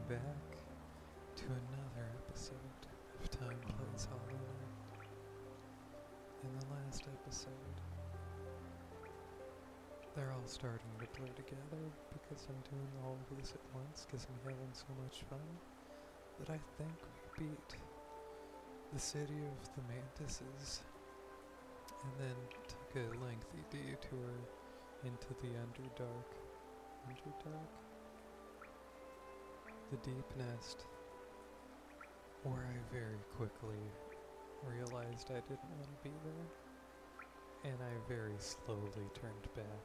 back to another episode of Time Plays Hollow Knight. In the last episode, they're all starting to blur together because I'm doing all of this at once because I'm having so much fun that I think we beat the city of the Mantises and then took a lengthy detour into the Underdark. Underdark? The Deep Nest, where I very quickly realized I didn't want to be there, and I very slowly turned back.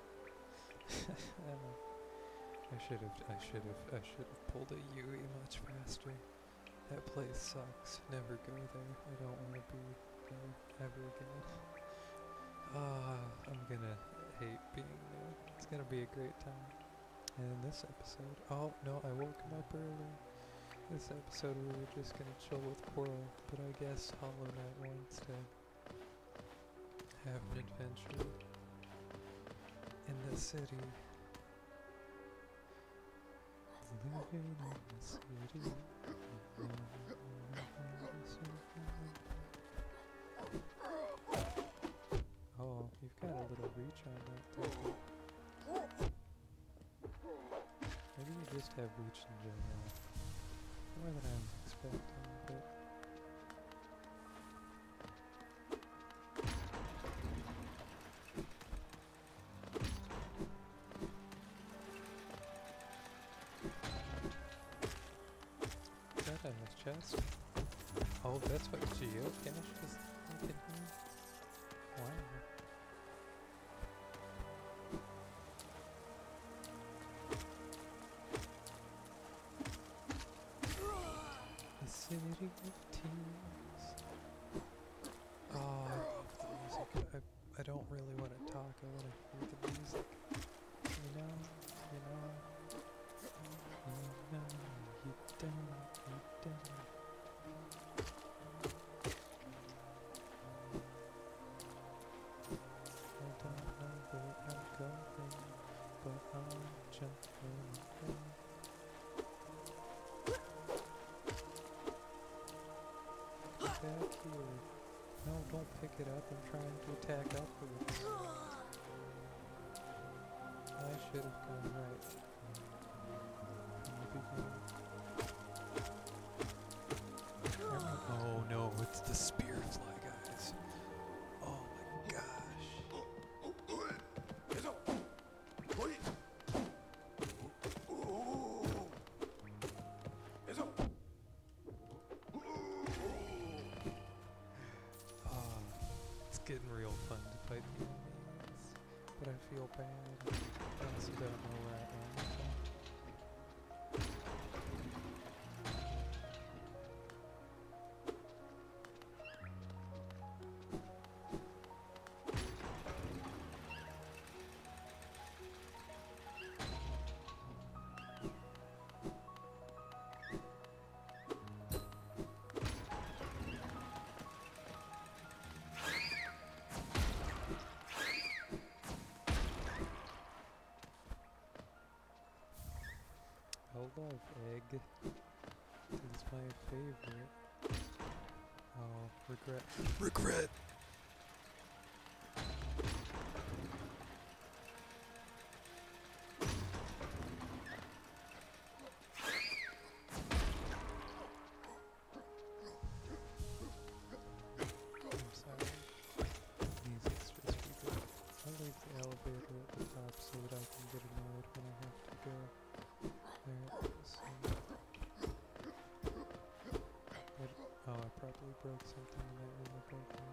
I should have pulled a Yui much faster. That place sucks. Never go there. I don't want to be there ever again. I'm gonna hate being there. It's gonna be a great time. And in this episode, oh no, I woke him up early. This episode we were just gonna chill with Coral, but I guess Hollow Knight wants to have an adventure in the city. Living in the city. Oh, you've got a little reach on that too. Maybe you just have reach in general. More than I was expecting, but... Is that a chest? Oh, that's what geocache is thinking here? Wow. The city of tears. Oh, I love the music. I don't really want to talk, I want to hear the music. You know, you know, you know, you don't, you don't. I don't know where I'm going, but I'm jumping away. Back here. No, don't pick it up. I'm trying to attack upwards. I should have gone right from the beginning. Oh no, it's the spear fly guys. Oh my gosh. It's getting real fun to fight the enemies, but I feel bad. I also don't know where I am. I love egg. It's my favorite. Oh, regret. Regret! I'm sorry. Music's just really good. I'll leave the elevator at the top so that I can get annoyed when I have to go. There it is. Oh, I probably broke something in that room above me.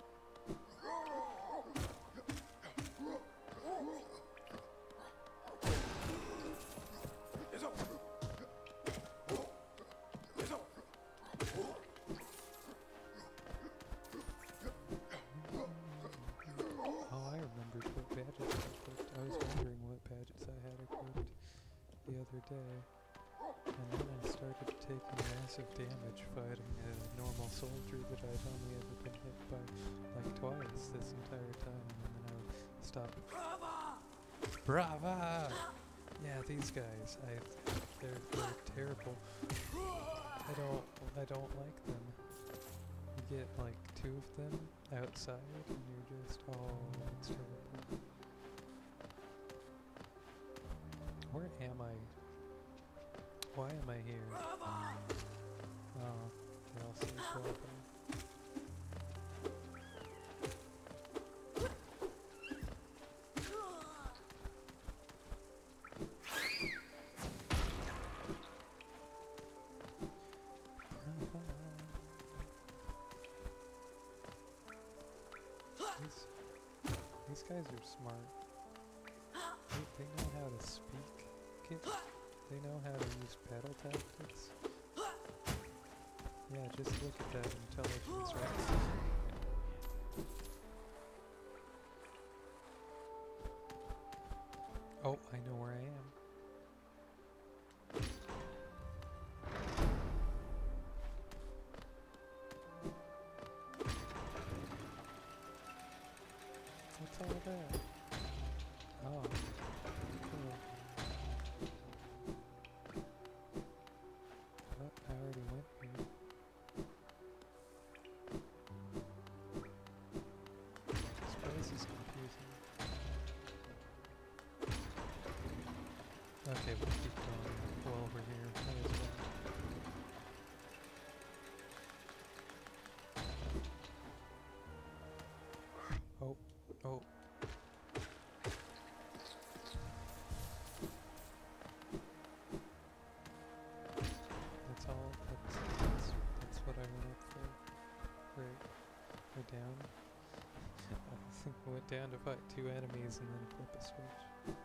Oh, I remembered what badges I equipped. I was wondering what badges I had equipped the other day. And then I started taking massive damage fighting a normal soldier that I'd only ever been hit by like twice this entire time, and then I stopped. Brava! Brava! Yeah, these guys. They're terrible. I don't like them. You get like 2 of them outside and you're just, oh, it's terrible. Where am I? Why am I here? Oh, they all seem terrible. These guys are smart. They know how to speak. They know how to use battle tactics. Yeah, just look at that intelligence, right? Oh, I know where I am. What's all that? Oh, cool. Oh, I already went here. This place is confusing. Okay, we'll keep going while we're here. May as well. Oh, oh. That's all. That's what I went up for. Right. We're down. I think I went down to fight 2 enemies and then flip a switch.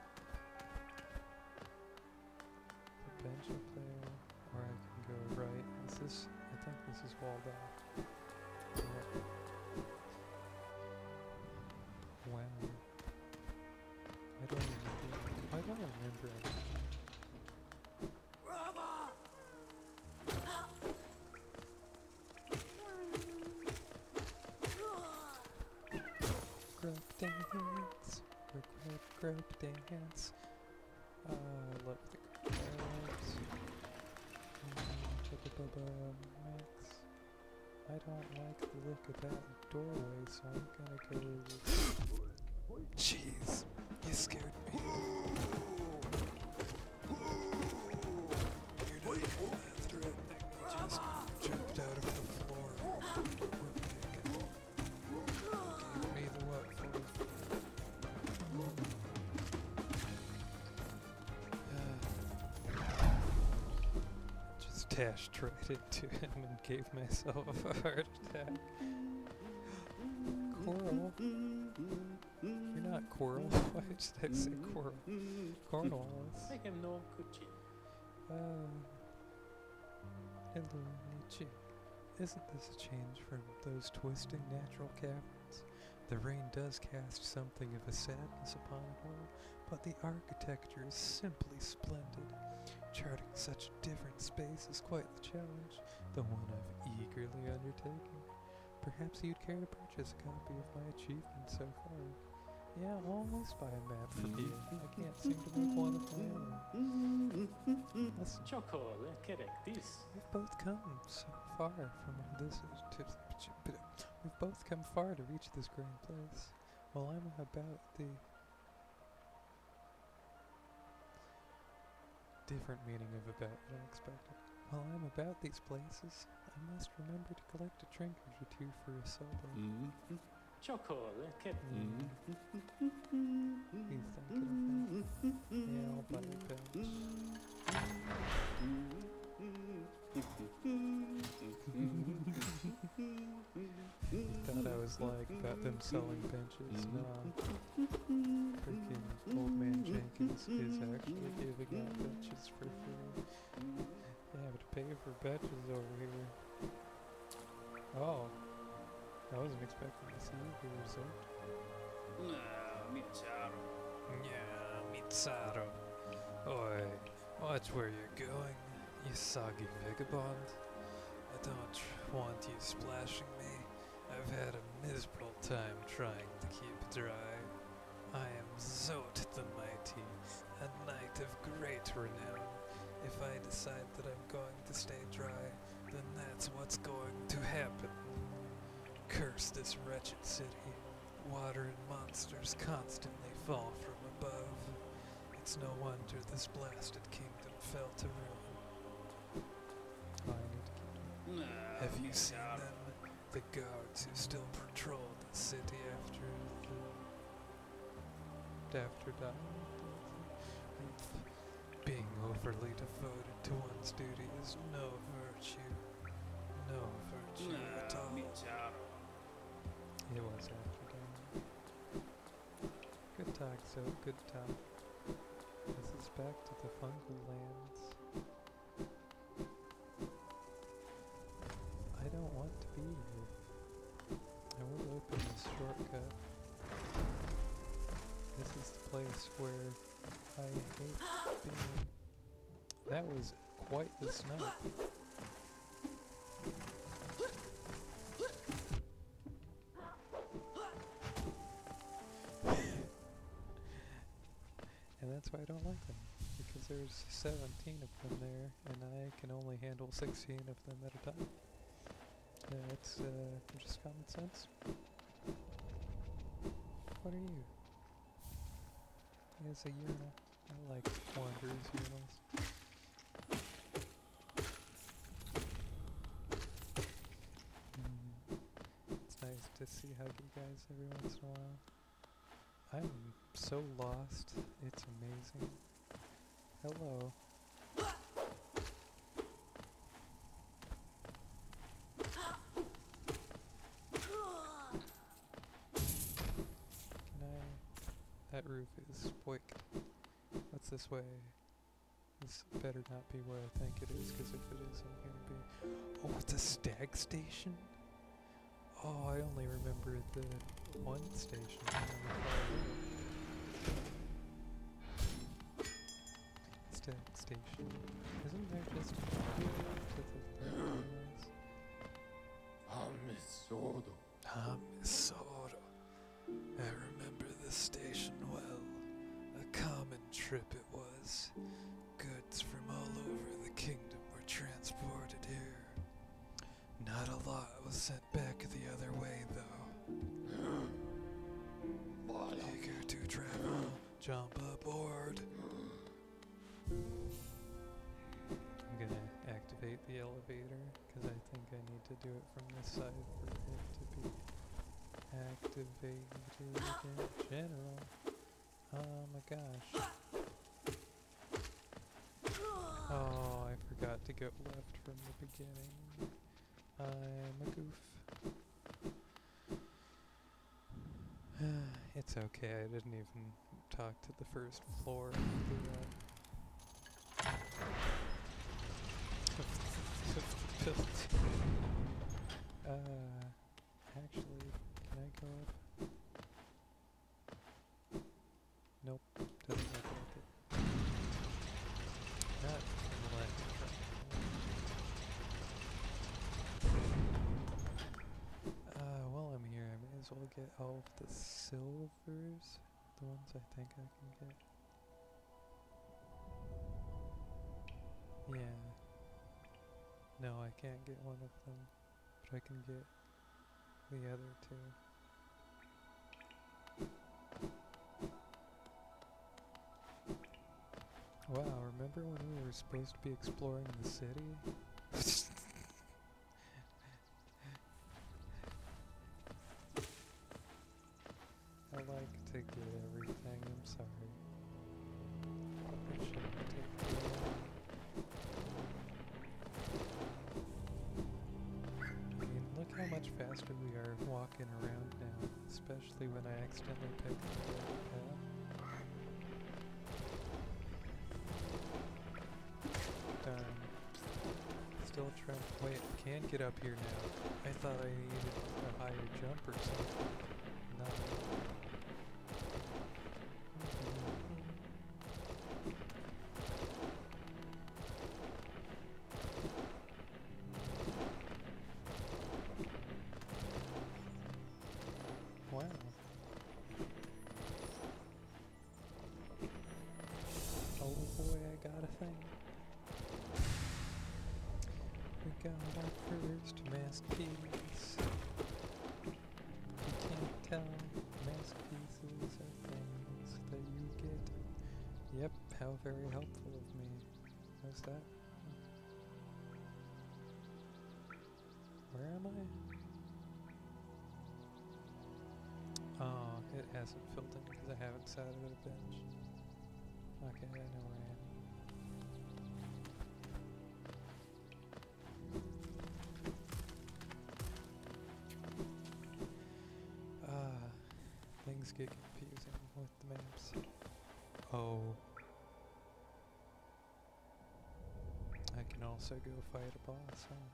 The bench up there, or I can go right. Is this? I think this is walled off. Yeah. Wow. I don't remember. I don't remember anything. Grub dance, grub dance. I love the grubs. Mix. I don't like the look of that doorway, so I'm gonna go. Jeez, you scared me. You're not even that threatening. I just jumped out of the floor. Give me the what for? Just dashed right into him and gave myself a heart attack. Coral? You're not Coral. Why did I say Coral? Cornwallis. Hello, Nietzsche. Isn't this a change from those twisting natural caverns? The rain does cast something of a sadness upon it all, but the architecture is simply splendid. Charting such a different space is quite the challenge, the one I've eagerly undertaken. Perhaps you'd care to purchase a copy of my achievement so far. Yeah, always buy a map for me. I can't seem to make one of my own. Listen, we've both come so far from this we've both come far to reach this grand place. While I'm about the different meaning of about than I expected. While I'm about these places, I must remember to collect a trinket or 2 for a solo. He's thinking of that. Yeah, I'll buy a bench. You thought I was like about them selling benches? Nah. Freaking Old Man Jenkins is actually giving out benches for free. You have to pay for benches over here. Oh. I wasn't expecting to see the result. Yeah, Mitsaro. Oi, watch where you're going, you soggy vagabond. I don't want you splashing me. I've had a miserable time trying to keep dry. I am Zot the Mighty, a knight of great renown, If I decide that I'm going to stay dry, then that's what's going to happen. Curse this wretched city. Water and monsters constantly fall from above. It's no wonder this blasted kingdom fell to ruin. Oh, I need to keep doing. Have you seen them? The guards who still patrol the city after dying. Being overly devoted to one's duty is no virtue. No virtue at all. It was after dying. Good talk, so good talk. This is back to the fungal lands. I don't want to be here. I will open this shortcut. This is the place where I hate being. That was quite the snipe. And that's why I don't like them. Because there's 17 of them there, and I can only handle 16 of them at a time. It's just common sense. What are you? It's a urinal. I like wanderers urinals. It's nice to see huggy guys every once in a while. I'm so lost. It's amazing. Hello. That roof is spoilt. What's this way? This better not be where I think it is, because if it is, I'm gonna be... Oh, it's a stag station? Oh, I only remember the one station. Stag station. Isn't there just a to the place? Hamisoro. I remember this station well. A common trip it was. Goods from all over the kingdom were transported here. Not a lot was sent back the other way, though. Eager to travel, jump aboard. I'm gonna activate the elevator, because I think I need to do it from this side for it to be activated in general. Oh my gosh. Oh, I forgot to go left from the beginning. I'm a goof. It's okay, I didn't even talk to the first floor of the building. Actually, can I go up? Nope, doesn't look like it. Not from the last try. While I'm here, I may as well get all of the silvers. The ones I think I can get. Yeah. No, I can't get one of them, but I can get the other two. Wow, remember when we were supposed to be exploring the city? I like to get everything, I'm sorry. It shouldn't take too long. I mean, look how much faster we are walking around now, especially when I accidentally picked the path. Darn. Still trying. Wait, I can get up here now. I thought I needed a higher jump or something. No. Wow. Oh boy, I got a thing. found our first masterpiece. You can't tell, masterpieces are things that you get. Yep, how very helpful of me. What's that? Where am I? Oh, it hasn't filled in because I haven't sat at a bench. Okay, I know where I am. Things get confusing with the maps. Oh. I can also go fight a boss, huh?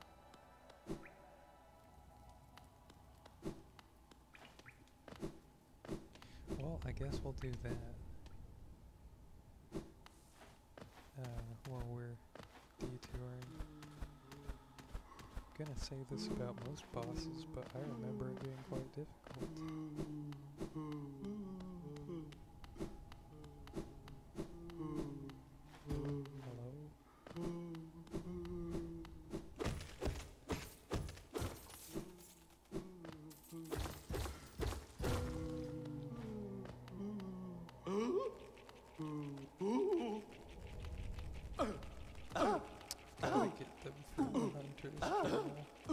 Well, I guess we'll do that. While we're detouring. I'm gonna say this about most bosses, but I remember it being quite difficult. Hello? Gotta get them from the hunter's journal.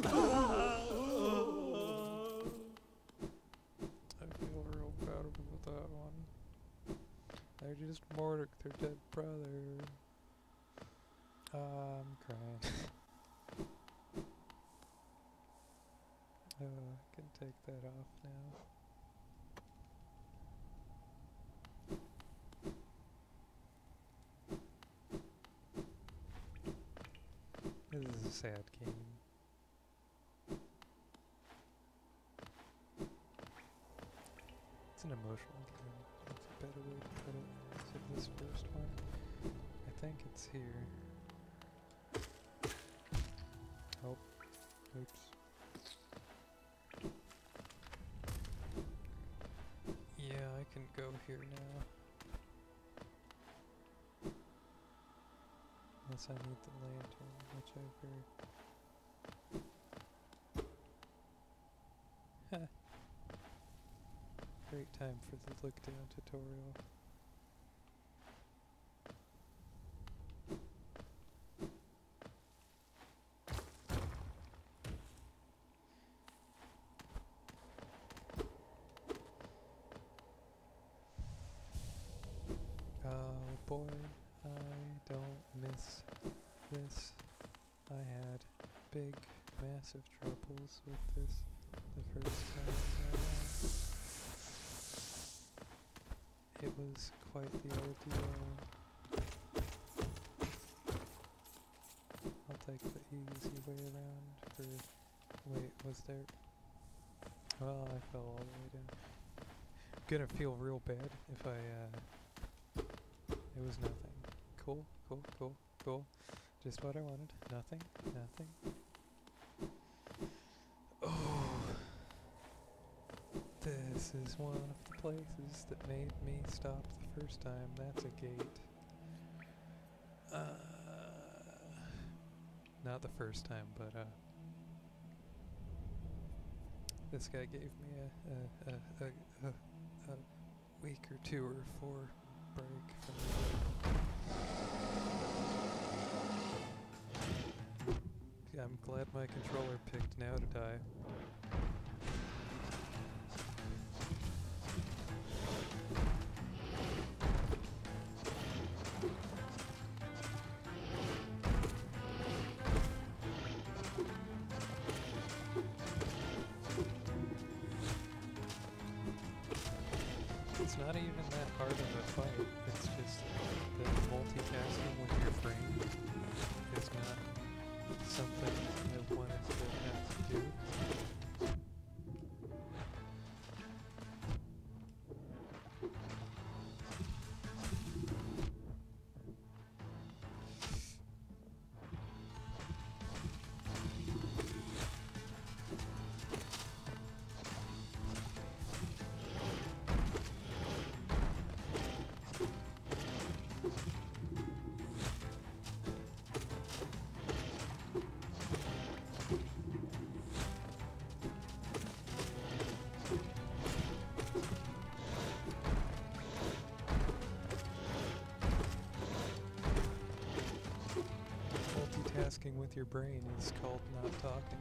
I feel real bad about that one. They're just mourning their dead brother. I'm crying. I can take that off now. This is a sad game. It's an emotional game. That's a better way to put it. So this first one, I think it's here. Oh, oops. Yeah, I can go here now. Unless I need the lantern, whichever. Heh. Great time for the look down tutorial. Oh boy, I don't miss this. I had big, massive troubles with this the first time around. It was quite the ordeal. I'll take the easy way around for... Wait, was there... Well, I fell all the way down. Gonna feel real bad if I, It was nothing. Cool, cool, cool, cool. Just what I wanted. Nothing, nothing. Oh. This is one of the places that made me stop the first time. That's a gate. Not the first time, but this guy gave me a week or two or 4 break from the I'm glad my controller picked now to die. It's not even that hard of a fight, it's just that multitasking with your brain is not something I wanted to have to do. Multitasking with your brain is called not talking.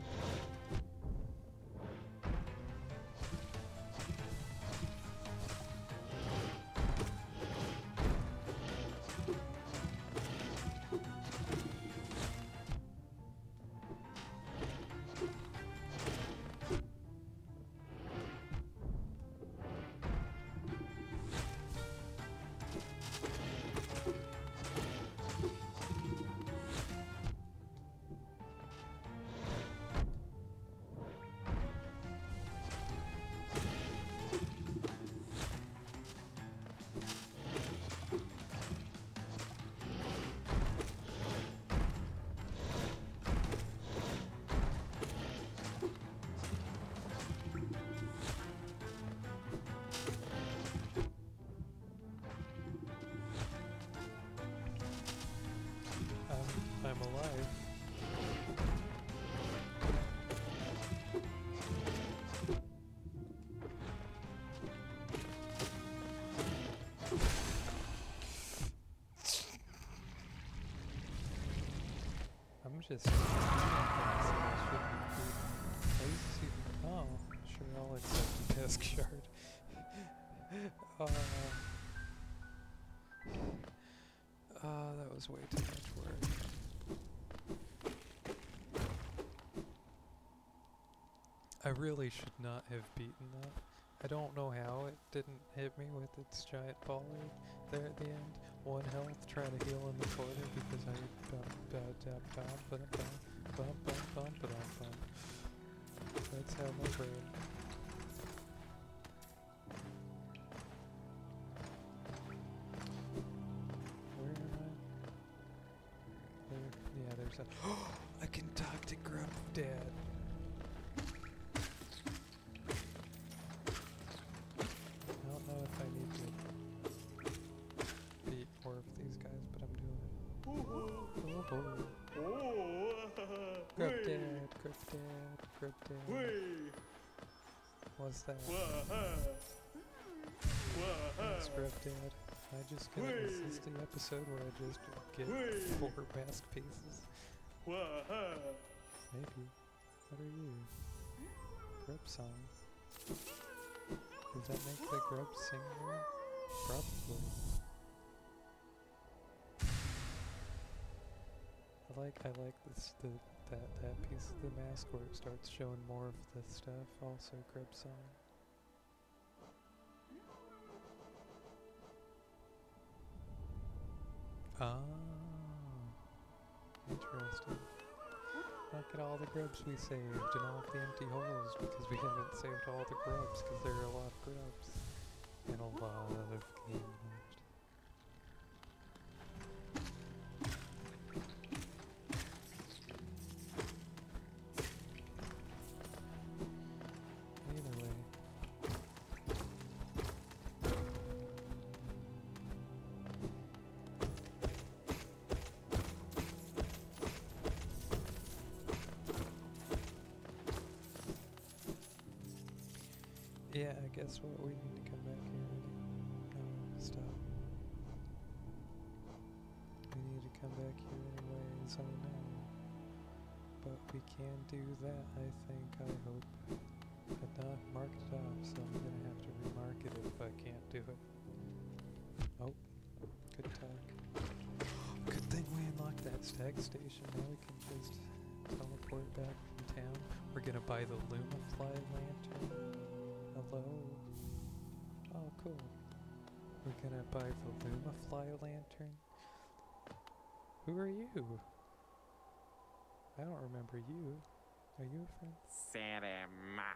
I'm alive. I'm just oh, sure, I'll accept the disc shard. That was way too much work. I really should not have beaten that. I don't know how it didn't hit me with its giant volley there at the end. 1 health, trying to heal in the corner because I that's how my brain. Where am I? There, yeah, there's a. I can talk to Grump Dad. I don't know if I need to beat more of these guys, but I'm doing it. Oh boy. Grub Dad, Grub Dad, Grub Dad. What's that? That's Grub Dad. I just gonna resist the episode where I just get 4 mask pieces. Maybe. What are you? Grub song. Does that make the grub sing more? Probably. I like this that piece of the mask where it starts showing more of the stuff. Also, grub song. Ah, interesting. Look at all the grubs we saved and all the empty holes because we haven't saved all the grubs because there are a lot of grubs and a lot of game left. Either way. Yeah, I guess what we need to come back here and stop. We need to come back here anyways, I know. But we can do that, I think, I hope. But not marked it off, so I'm gonna have to remark it if I can't do it. Oh, good talk. Good thing we unlocked that stag station, now we can just teleport back from town. We're gonna buy the Lumafly lantern. Hello. Oh, cool. We're gonna buy the Lumafly lantern. Who are you? I don't remember you. Are you a friend? Cinema.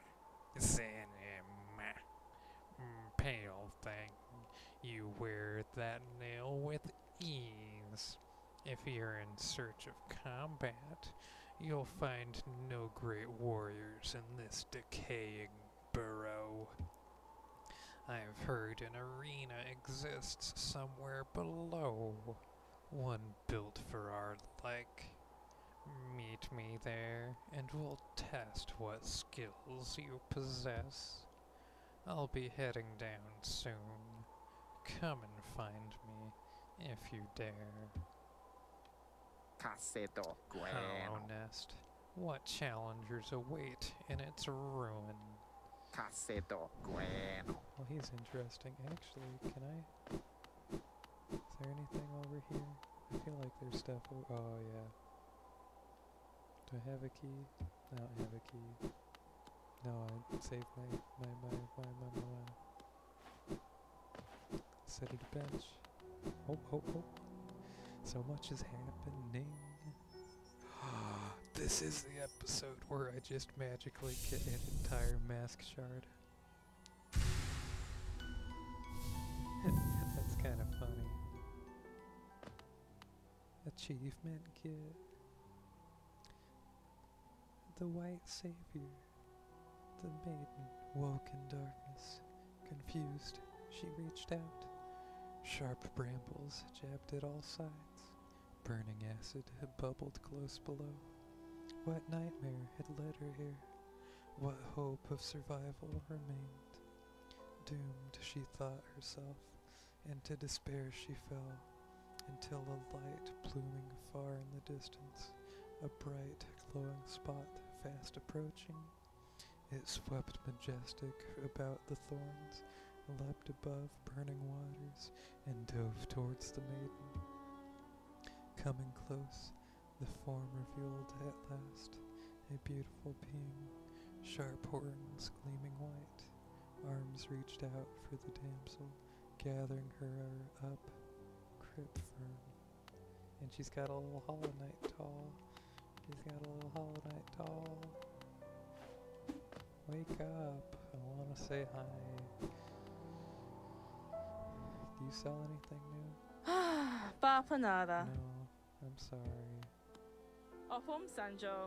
Pale thing. You wear that nail with ease. If you're in search of combat, you'll find no great warriors in this decaying burrow. I've heard an arena exists somewhere below, one built for our like. Meet me there, and we'll test what skills you possess. I'll be heading down soon. Come and find me, if you dare. Caseto Hollow Gueno. nest. What challengers await in its ruin? Caseto Gueno. Well, he's interesting. Actually, can I? Is there anything over here? I feel like there's stuff. Oh yeah. Do I have a key? I don't have a key. No, I saved my. Sit at a bench. Oh. So much is happening. This is the episode where I just magically get an entire mask shard. That's kind of funny. Achievement kit. The White Savior. The maiden woke in darkness. Confused, she reached out. Sharp brambles jabbed at all sides. Burning acid had bubbled close below. What nightmare had led her here? What hope of survival remained? Doomed, she thought herself. Into despair she fell, until a light pluming far in the distance, a bright, glowing spot fast approaching. It swept majestic about the thorns, leapt above burning waters, and dove towards the maiden. Coming close, the form revealed at last, a beautiful being, sharp horns gleaming white. Arms reached out for the damsel, gathering her up, grip firm. And she's got a little hollow knight tall. Wake up, I wanna say hi. Do you sell anything new? Papa nada. No, I'm sorry. Home Sanjo.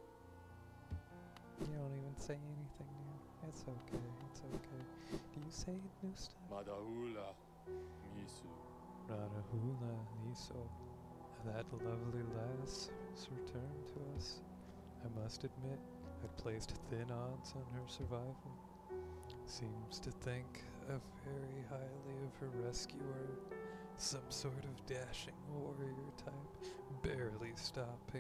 You don't even say anything new. It's okay. Do you say new stuff? Madaula Misu. Radahula Niso. That lovely lass has returned to us. I must admit, I'd placed thin odds on her survival. Seems to think very highly of her rescuer. Some sort of dashing warrior type. Barely stopped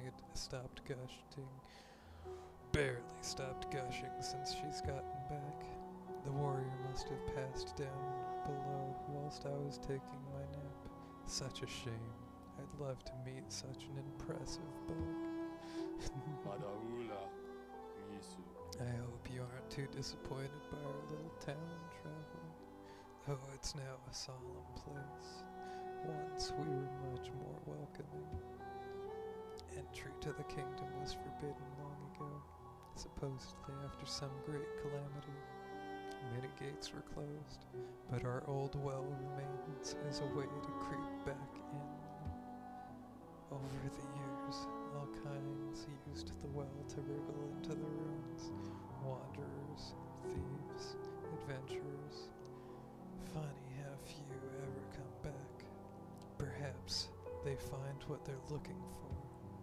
gushing since she's gotten back. The warrior must have passed down below whilst I was taking my nap. Such a shame. I'd love to meet such an impressive bug. Madaula Misu. I hope you aren't too disappointed by our little town, traveler. Oh, it's now a solemn place. Once we were much more welcoming. Entry to the kingdom was forbidden long ago, supposedly after some great calamity. Many gates were closed, but our old well remains as a way to creep back in. Over the years, all kinds used the well to wriggle into the ruins. Wanderers, thieves, adventurers. Funny how few ever come back. Perhaps they find what they're looking for.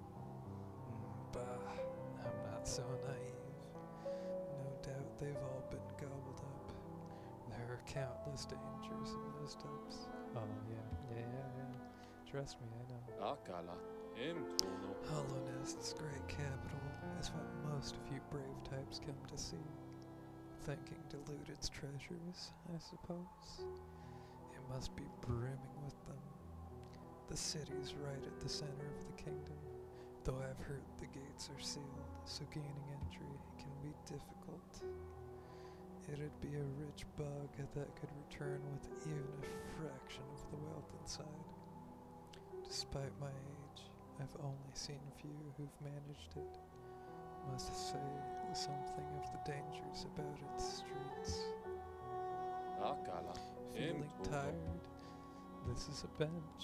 Bah, I'm not so naive. No doubt they've all been gobbled up. There are countless dangers in those depths. Oh yeah. Trust me, I know. Akala Emtono. Hollow Nest's great capital is what most of you brave types come to see. Thinking to loot its treasures, I suppose. It must be brimming with them. The city's right at the center of the kingdom, though I've heard the gates are sealed, so gaining entry can be difficult. It'd be a rich bug that could return with even a fraction of the wealth inside. Despite my age, I've only seen few who've managed it. Must say something of the dangers about its streets. Akala Feeling Emtono. tired? This is a bench.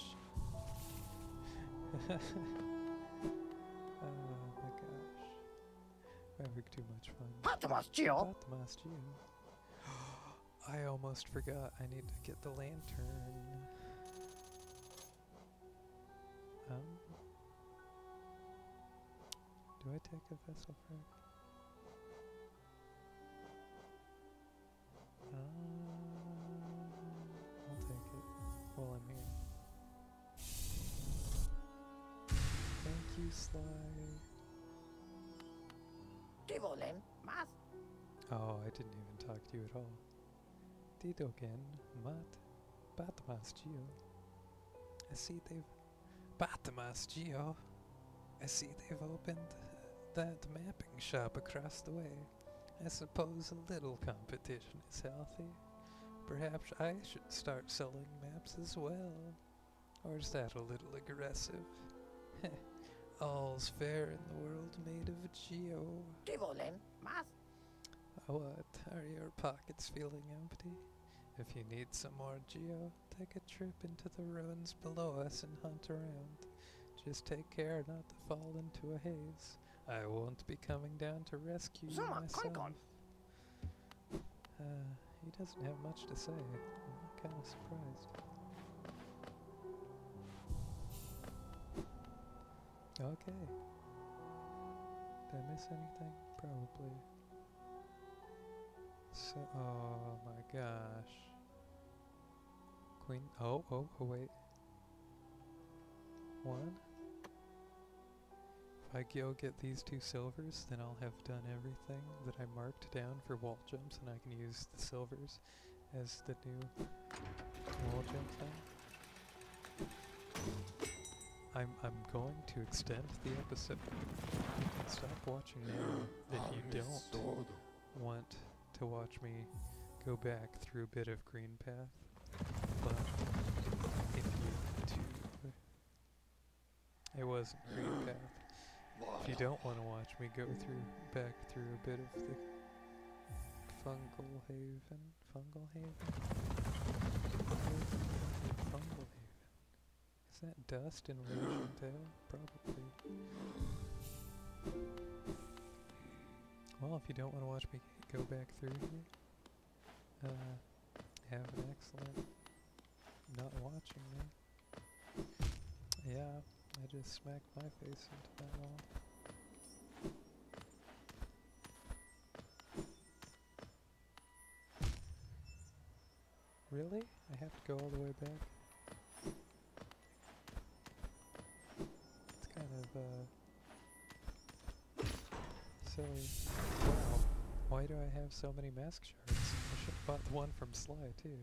Oh my gosh. We're having too much fun. Patamas Gio. Patmas Gio. I almost forgot I need to get the lantern. Do I take a vessel frag? I'll take it while I'm here. Thank you, Sly. Divolen, mas. Oh, I didn't even talk to you at all. Didogen, mat, Batamas Geo. I see they've Batamas Geo. I see they've opened that mapping shop across the way. I suppose a little competition is healthy. Perhaps I should start selling maps as well. Or is that a little aggressive? All's fair in the world made of Geo. Divolen, mas. What? Are your pockets feeling empty? If you need some more Geo, take a trip into the ruins below us and hunt around. Just take care not to fall into a haze. I won't be coming down to rescue you Zama, myself. Konkon. He doesn't have much to say. I'm kind of surprised. Okay. Did I miss anything? Probably. So, oh my gosh. Queen, oh, wait. One. If I go get these 2 silvers, then I'll have done everything that I marked down for wall jumps, and I can use the silvers as the new wall jump thing. I'm going to extend the episode. You can stop watching now if you don't want to watch me go back through a bit of green path. But if you do, it wasn't green path. If you don't want to watch me go back through a bit of the fungal haven, is that dust in relation to hell? Probably. Well, if you don't want to watch me go back through here, have an excellent not watching me. Yeah, I just smacked my face into that wall. Really? I have to go all the way back? It's kind of, silly. Wow. Why do I have so many mask shards? I should have bought the one from Sly, too.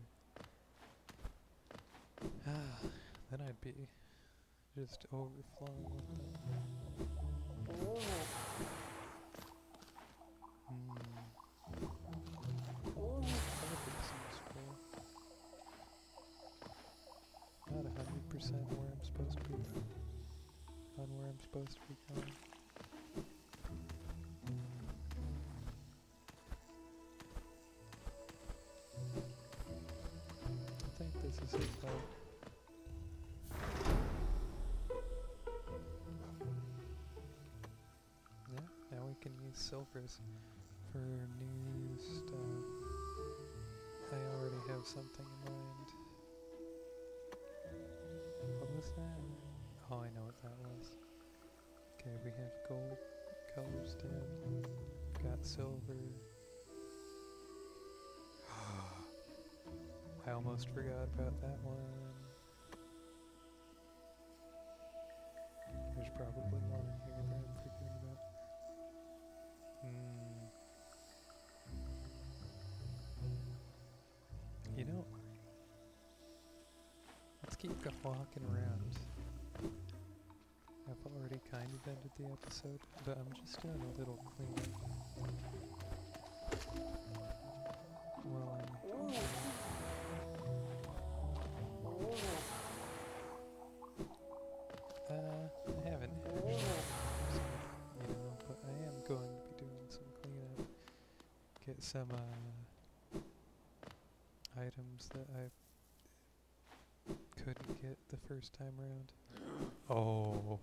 Then I'd be just overflowing with them. Probably seems full. Not 100% where I'm supposed to be. On where I'm supposed to be going. I think this is it though. Yeah, now we can use silvers for new stuff. I already have something in mind. What was that? Oh, I know what that was. Okay, we have gold colors down. Got silver. I almost forgot about that one. There's probably more in here that I'm forgetting about. You know, let's keep walking around. I've already kind of ended the episode, but I'm just doing a little cleanup. While I'm here. I haven't actually, but I am going to be doing some cleanup. Get some, items that I couldn't get the first time around. Oh.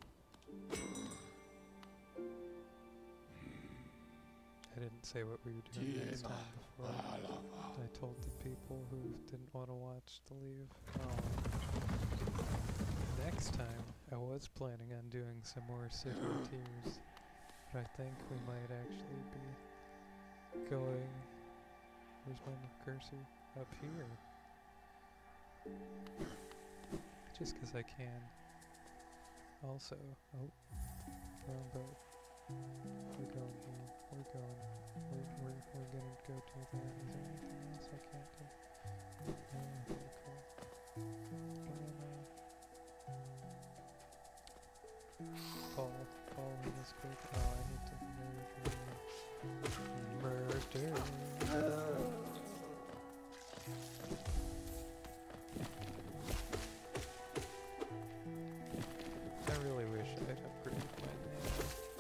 I didn't say what we were doing next time before. I told the people who didn't want to watch to leave. Oh. Next time, I was planning on doing some more City of Tears, but I think we might actually be going, where's my cursor? Up here. Just 'cause I can. Also, oh, but we're going here. We're going. We're gonna go do that. Is there anything else I can't do? No? Okay, cool. Follow me this quick. Oh, I need to murder. I really wish I'd upgraded my name.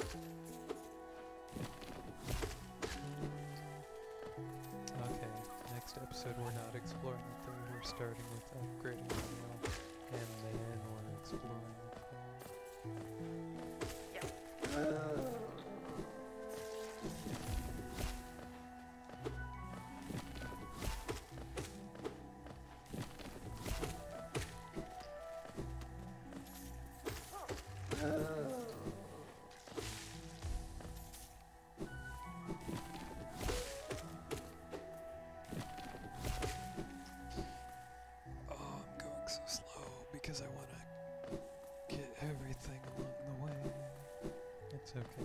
Okay, next episode we're not exploring the thing, we're starting with upgrading the nail, and then we're exploring the thing. Oh, I'm going so slow because I want to get everything along the way. It's okay.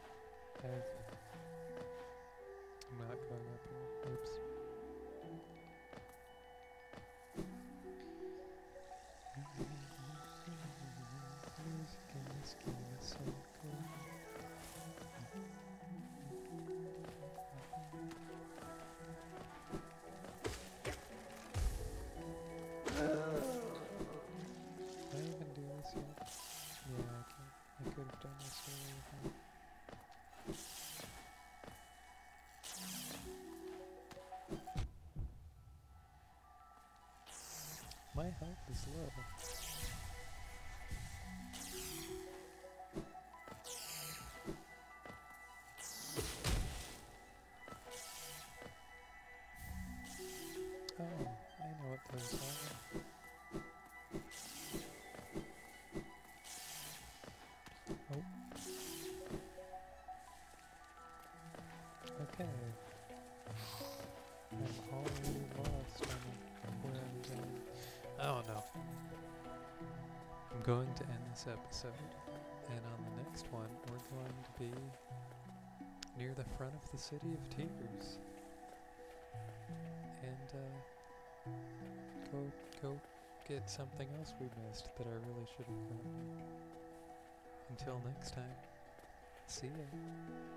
I'm not going up here. Oops. Music in this game is so good. Can I even do this yet? Yeah, I can. I could have done this earlier. My health is low. Oh, I know what those are. Oh. Okay. I'm already lost on where I'm going. I don't know. I'm going to end this episode, and on the next one, we're going to be near the front of the City of Tears. And, go get something else we missed that I really should have gotten. Until next time, see ya.